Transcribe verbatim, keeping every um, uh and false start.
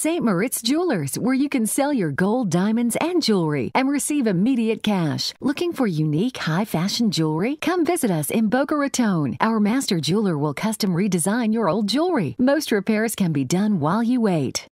Saint Moritz Jewelers, where you can sell your gold, diamonds, and jewelry and receive immediate cash. Looking for unique, high-fashion jewelry? Come visit us in Boca Raton. Our master jeweler will custom redesign your old jewelry. Most repairs can be done while you wait.